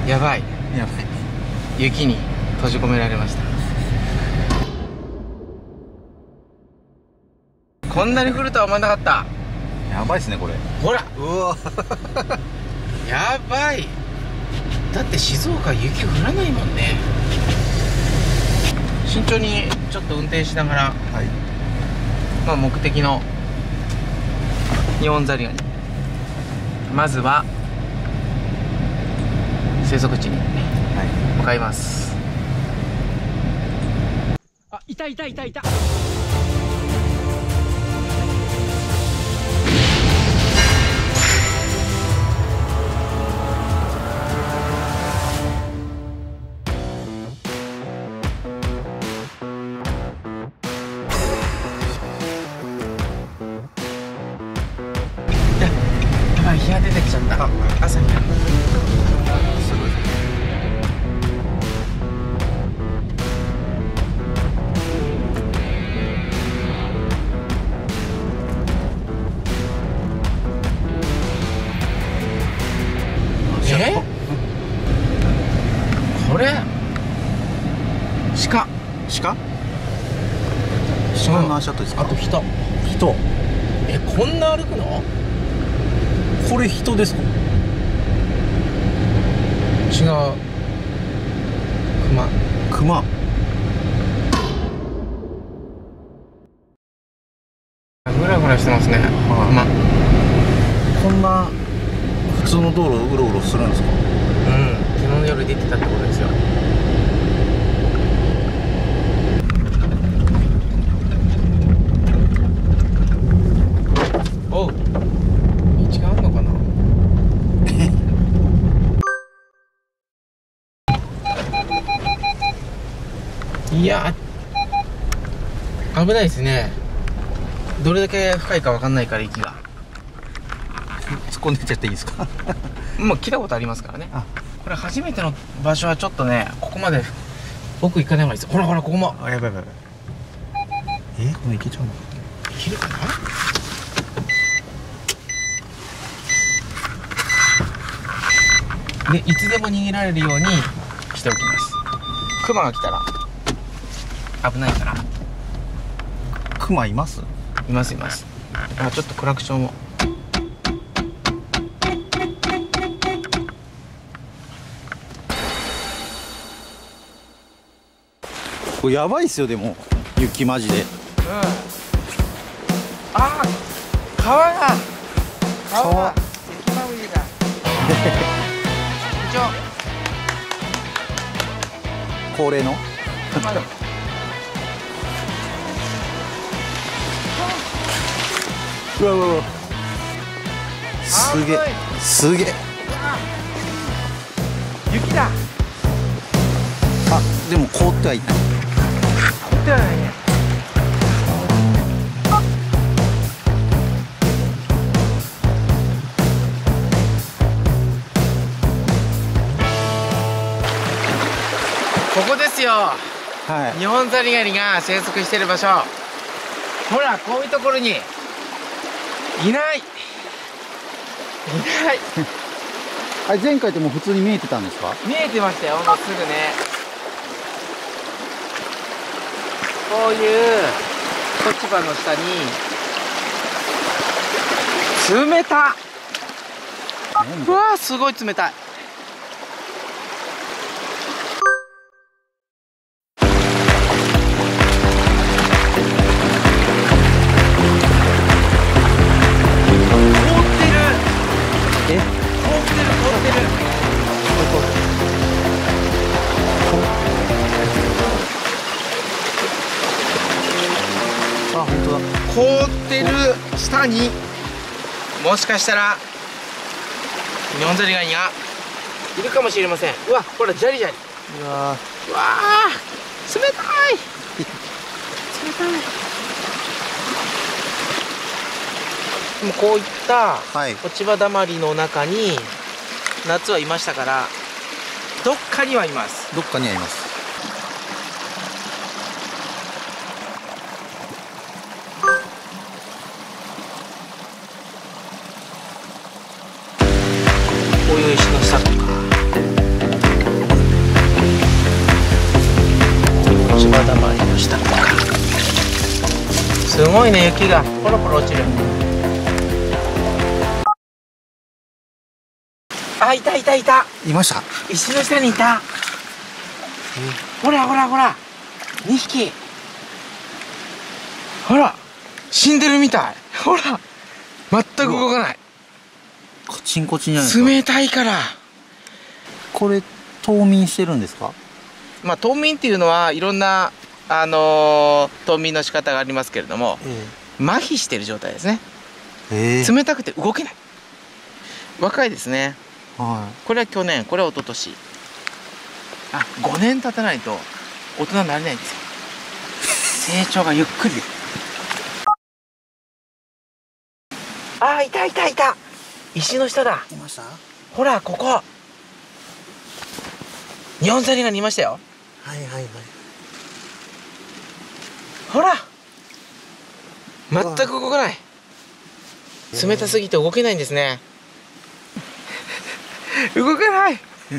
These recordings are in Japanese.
やばい。 やばい。 雪に閉じ込められました。こんなに降るとは思わなかった。 やばいっすねこれ。 ほら、 うわやばい。だって静岡は雪降らないもんね。慎重にちょっと運転しながら、 はい、 まあ、目的のニホンザリガニ、まずは生息地に向かいます。あ、いたいたいたいた。やばい、日が出てきちゃった。朝日がすごい。これ鹿。 鹿の足跡ですか？ あと人。こんな歩くの？ これ人ですか？ 違う。熊。グラグラしてますね。熊。 こんな普通の道路をうろうろするんですか？ うん、昨日の夜出てたってことですよ。おう、道があんのかな。いや、危ないですね。どれだけ深いか分かんないから雪が。 突っ込んでっちゃっていいですか？ もう来たことありますからね。 あ、 これ初めての場所はちょっとね、ここまで奥行かない方がいいです。ほらほら、ここも。 あ、やばい。これいけちゃうの？ いけるかな。で、いつでも逃げられるようにしておきます。クマが来たら危ないから。 クマいます？ います。あ、ちょっとクラクションを。 これやばいっすよ。でも雪マジで。 うん。ああ、川が雪まぶりだ。一応恒例のうわすげえ雪だ。 あ、でも凍ってはいない。 凍ってはないね。ここですよ。 はい。 ニホンザリガニが生息している場所。ほら、こういうところにいない。 あれ前回ってもう普通に見えてたんですか？ 見えてましたよ、もうすぐね。こういう落ち葉の下に冷た。うわー、すごい冷たい。 あ、本当だ。 凍ってる下にもしかしたらニホンザリガニがいるかもしれません。うわ、ほら、ジャリジャリ。 うわうわー、冷たい。でもこういった落ち葉だまりの中に夏はいましたから、どっかにはいます。 どっかにあります。 こういう石の下とか。 の下とか。すごいね、雪がポロポロ落ちる。あ、いたいたいた。 いました。 石の下にいた。ほらほらほら、2匹。ほら、死んでるみたい。ほら、全く動かない。 カチンコチンじゃないですか。 冷たいから。 これ冬眠してるんですか？ まあ冬眠っていうのはいろんな冬眠の仕方がありますけれども、麻痺してる状態ですね。冷たくて動けない。若いですね。 はこれは去年、これは一昨年。あ、5年経たないと大人になれないんですよ。成長がゆっくり。あー、いたいたいた。石の下だ。 いました。 ほら、ここ。ニホンザリガニいましたよ。 はいはいはい。 ほら、全く動かない。冷たすぎて動けないんですね。動けない。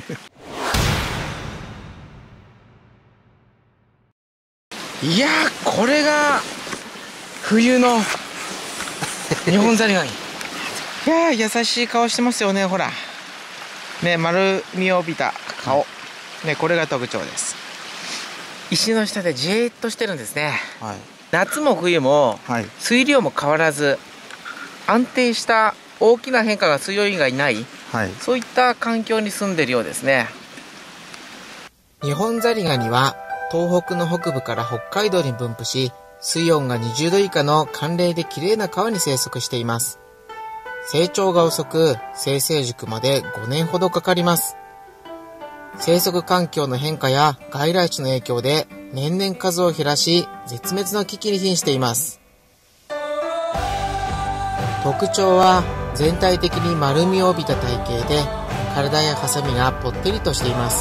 いやー、これが冬のニホンザリガニ。いやー、優しい顔してますよね。ほらね、丸みを帯びた顔ね、これが特徴です。石の下でじーっとしてるんですね。 はい。 夏も冬もはい。 水量も変わらず安定した大きな変化が水温以外ないはい。 そういった環境に住んでいるようですね。ニホンザリガニは東北の北部から北海道に分布し、水温が20度以下の寒冷できれいな川に生息しています。成長が遅く、成成熟まで5年ほどかかります。生息環境の変化や外来種の影響で年々数を減らし、絶滅の危機に瀕しています。特徴は全体的に丸みを帯びた体型で、体やハサミがぽってりとしています。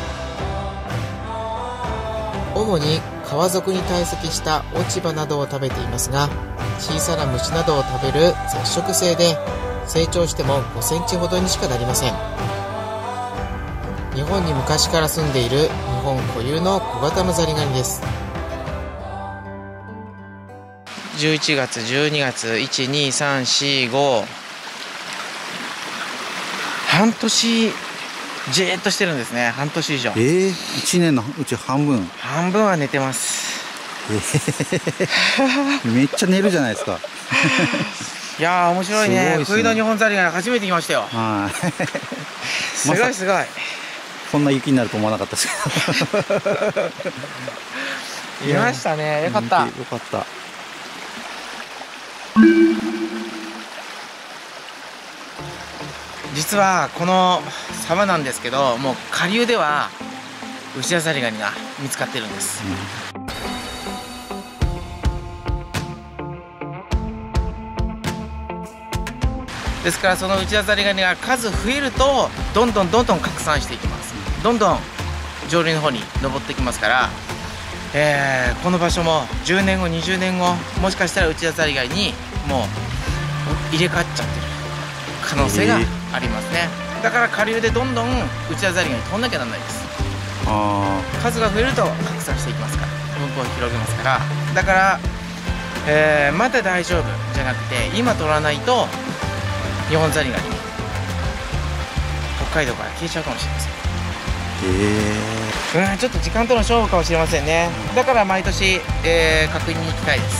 主に川底に堆積した落ち葉などを食べていますが、小さな虫などを食べる雑食性で、成長しても5センチほどにしかなりません。日本に昔から住んでいる日本固有の小型のザリガニです。11月、12月、1、2、3、4、5。半年、じーっとしてるんですね。半年以上。 1年のうち半分。 半分は寝てます。 めっちゃ寝るじゃないですか。 いやー、面白いね。 すごいっすね。 冬のニホンザリガニ初めて見ましたよ。 はい。 すごいすごい。 こんな雪になると思わなかったですけど。 いましたね。よかった。 よかった。 実はこの沢なんですけど、もう下流ではウチダザリガニが見つかってるんです。ですからそのウチダザリガニが数増えるとどんどん拡散していきます。どんどん上流の方に登ってきますから、この場所も10年後20年後もしかしたらウチダザリガニにもう入れ替わっちゃってる可能性がありますね。だから下流でどんどんウチダザリガニ取んなきゃならないです。数が増えると拡散していきますから、分布を広げますから。だから、まだ大丈夫じゃなくて、今取らないとニホンザリガニ北海道から消えちゃうかもしれません。ちょっと時間との勝負かもしれませんね。だから毎年、確認に行きたいです。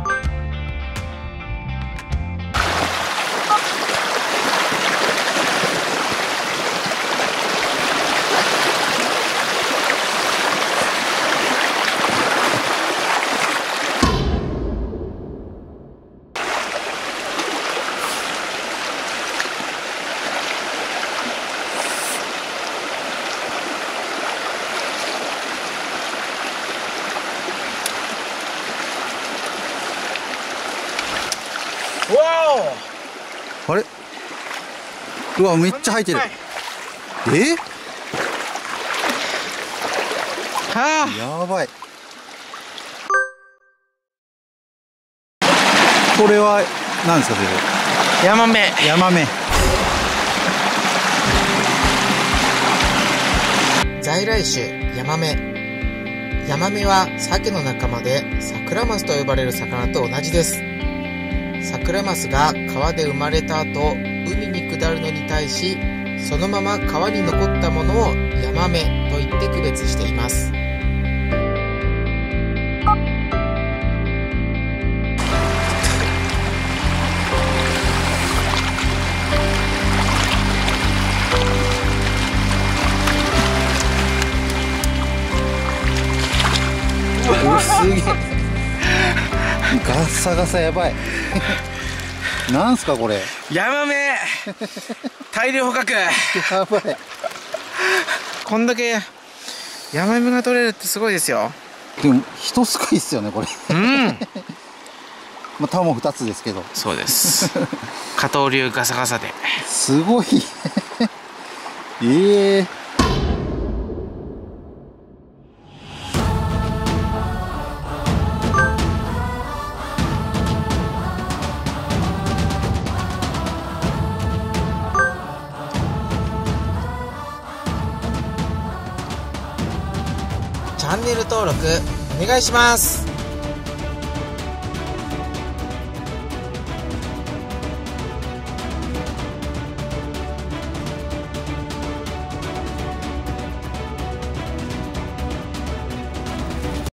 あれ、うわ、めっちゃ入ってる。やばい。これは何ですか？それヤマメ。 ヤマメ。 在来種ヤマメ。 ヤマメは鮭の仲間でサクラマスと呼ばれる魚と同じです。サクラマスが川で生まれた後海に下るのに対し、そのまま川に残ったものをヤマメと言って区別しています。 すげえガッサガサやばいなんすかこれ。 ヤマメ大量捕獲。 やばい。 こんだけヤマメが取れるってすごいですよ。 でも人すごいっすよねこれ。まあタモ2つですけど。 そうです加藤流ガサガサで。 すごいチャンネル登録お願いします。